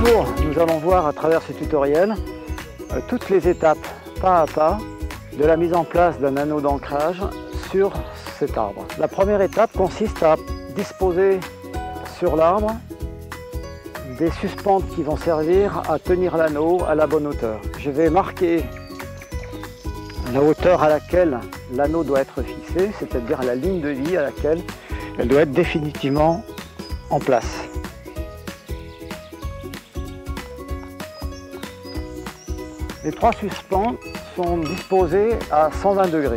jour, nous allons voir à travers ce tutoriel toutes les étapes, pas à pas, de la mise en place d'un anneau d'ancrage sur cet arbre. La première étape consiste à disposer sur l'arbre des suspentes qui vont servir à tenir l'anneau à la bonne hauteur. Je vais marquer la hauteur à laquelle l'anneau doit être fixé, c'est-à-dire la ligne de vie à laquelle elle doit être définitivement en place. Les trois suspentes sont disposés à 120 degrés.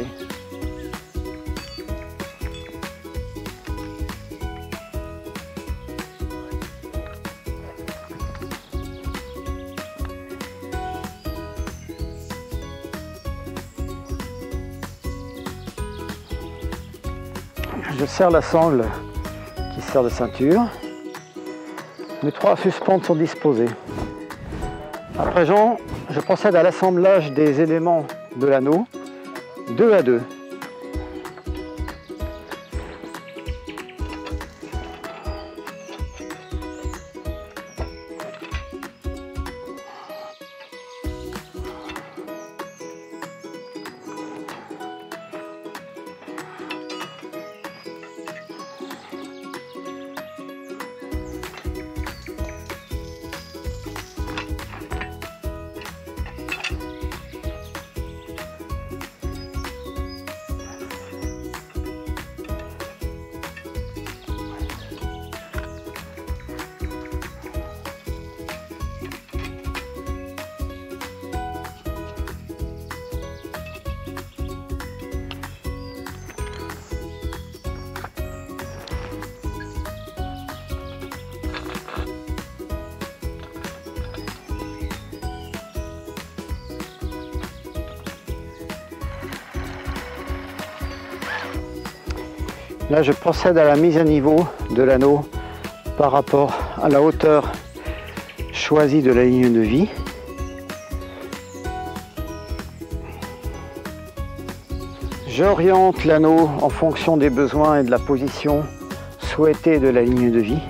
Je serre la sangle qui sert de ceinture. Mes trois suspentes sont disposées. À présent, je procède à l'assemblage des éléments de l'anneau, 2 à 2. Là, je procède à la mise à niveau de l'anneau par rapport à la hauteur choisie de la ligne de vie. J'oriente l'anneau en fonction des besoins et de la position souhaitée de la ligne de vie.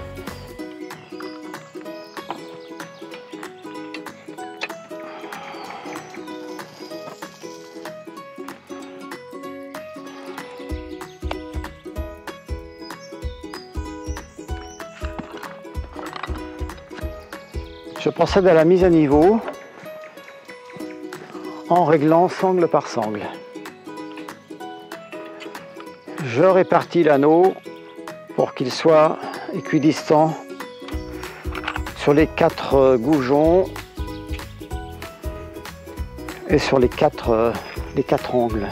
Je procède à la mise à niveau en réglant sangle par sangle. Je répartis l'anneau pour qu'il soit équidistant sur les 4 goujons et sur les 4 angles.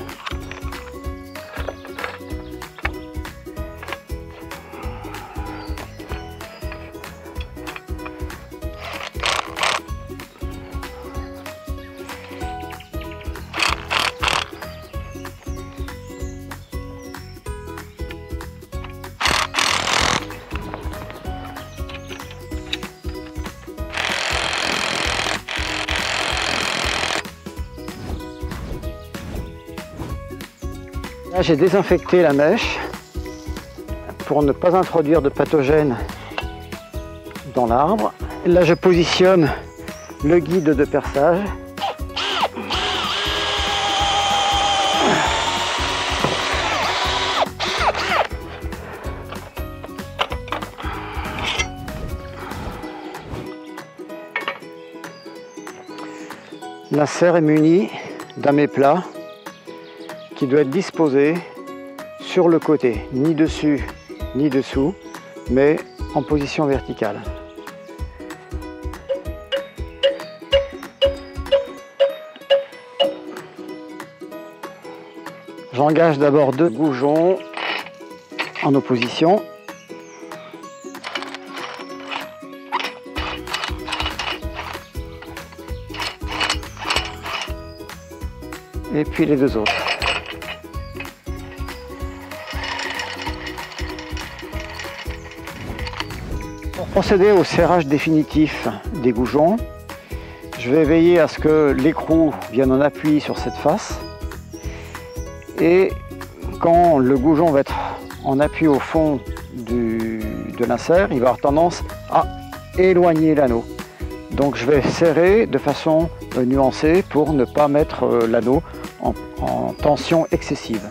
Là, j'ai désinfecté la mèche pour ne pas introduire de pathogènes dans l'arbre. Là, je positionne le guide de perçage. La serre est munie d'un méplat qui doit être disposé sur le côté, ni dessus ni dessous, mais en position verticale. J'engage d'abord 2 goujons en opposition. Et puis les 2 autres. Pour procéder au serrage définitif des goujons, je vais veiller à ce que l'écrou vienne en appui sur cette face. Et quand le goujon va être en appui au fond de l'insert, il va avoir tendance à éloigner l'anneau. Donc je vais serrer de façon nuancée pour ne pas mettre l'anneau en tension excessive.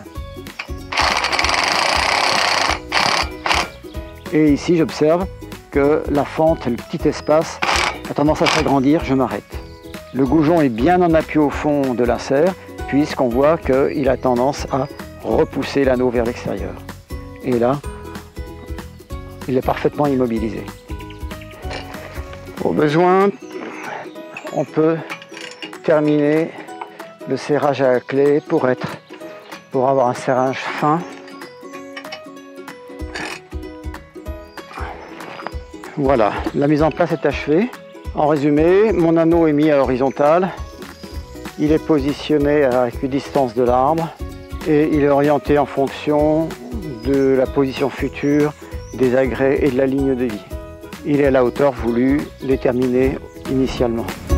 Et ici j'observe que la fente, le petit espace, a tendance à s'agrandir, je m'arrête. Le goujon est bien en appui au fond de la serre, puisqu'on voit qu'il a tendance à repousser l'anneau vers l'extérieur. Et là, il est parfaitement immobilisé. Au besoin, on peut terminer le serrage à la clé pour avoir un serrage fin. Voilà, la mise en place est achevée. En résumé, mon anneau est mis à l'horizontale, il est positionné à l'équidistance de l'arbre et il est orienté en fonction de la position future des agrès et de la ligne de vie. Il est à la hauteur voulue, déterminée initialement.